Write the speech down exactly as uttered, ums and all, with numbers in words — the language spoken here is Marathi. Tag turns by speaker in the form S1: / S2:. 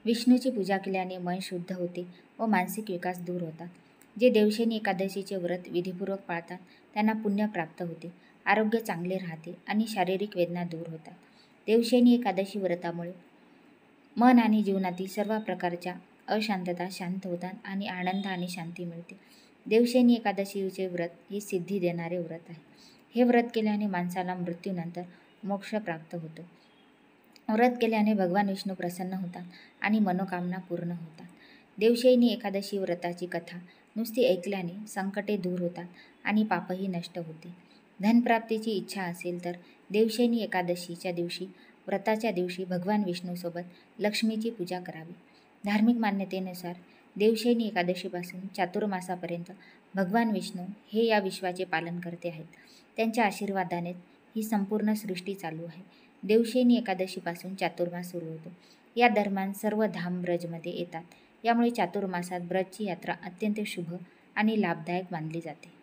S1: विष्णूची पूजा केल्याने मन शुद्ध होते व मानसिक विकास दूर होतात. जे देवशयनी एकादशीचे व्रत विधीपूर्वक पाळतात त्यांना पुण्य प्राप्त होते, आरोग्य चांगले राहते आणि शारीरिक वेदना दूर होतात. देवशयनी एकादशी व्रतामुळे मन आणि जीवनातील सर्व प्रकारच्या अशांतता शांत होतात आणि आनंद आणि शांती मिळते. देवशयनी एकादशीचे व्रत हे सिद्धी देणारे व्रत आहे. हे व्रत केल्याने माणसाला मृत्यूनंतर मोक्ष प्राप्त होतो. व्रत केल्याने भगवान विष्णू प्रसन्न होतात आणि मनोकामना पूर्ण होतात. देवशयनी एकादशी व्रताची कथा नुसती ऐकल्याने संकटे दूर होतात आणि पापही नष्ट होते. धनप्राप्तीची इच्छा असेल तर देवशयनी एकादशीच्या दिवशी व्रताच्या दिवशी भगवान विष्णूसोबत लक्ष्मीची पूजा करावी. धार्मिक मान्यतेनुसार देवशयनी एकादशीपासून चातुर्मासापर्यंत भगवान विष्णू हे या विश्वाचे पालन करते आहेत. त्यांच्या आशीर्वादानेच ही संपूर्ण सृष्टी चालू आहे. देवशयनी एकादशीपासून चातुर्मास सुरू होतो. या दरम्यान सर्व धाम ब्रजमध्ये येतात. यामुळे चातुर्मासात ब्रजची यात्रा अत्यंत शुभ आणि लाभदायक मानली जाते.